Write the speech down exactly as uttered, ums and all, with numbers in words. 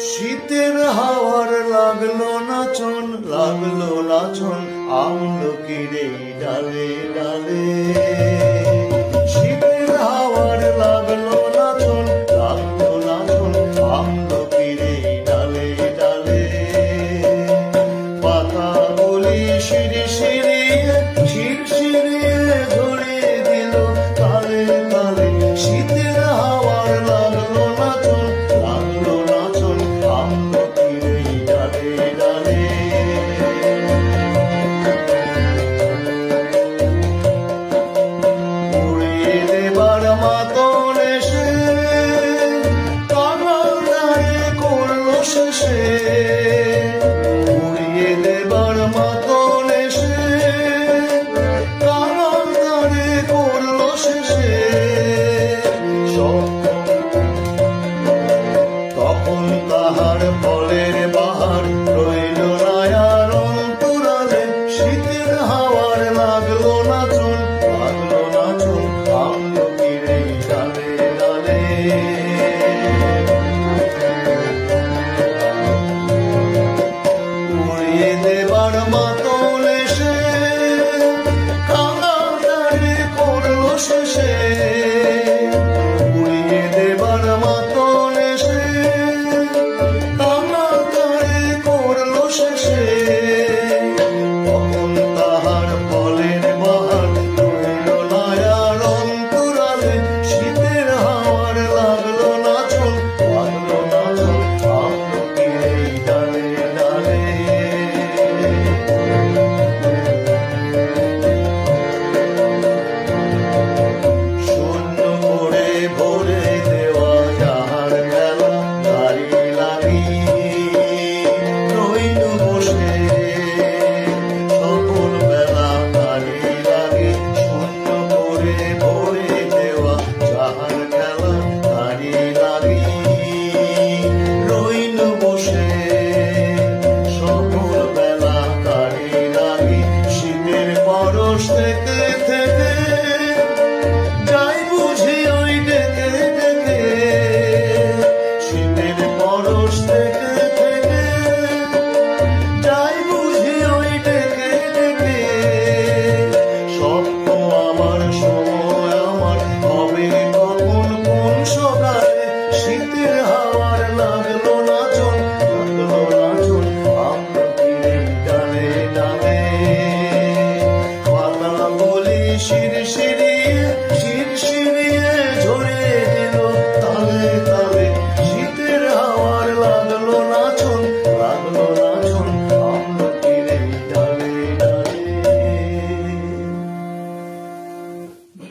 শীতের হাওয়ার লাগলো নাচন, লাগলো নাচন আমলকির এই ডালে ডালে। শীতের হাওয়ার লাগলো নাচন, লাগলো নাচন আমলকির এই ডালে ডালে। পাতাগুলি শিরি শিরিয়ে শিরশিরিয়ে ঝরিয়ে দিল তালে তালে। শীতের হাওয়ার লাগলো নাচন, লাগলো নাচন আমলকির এই ডালে ডালে। উড়িয়ে দেবার মাতন এসে কাঙাল দাঁড়ে করলো শেষে। উড়িয়ে দেবার মাতন এসে কাঙাল দাঁড়ে করলো শেষে। তখন তাহার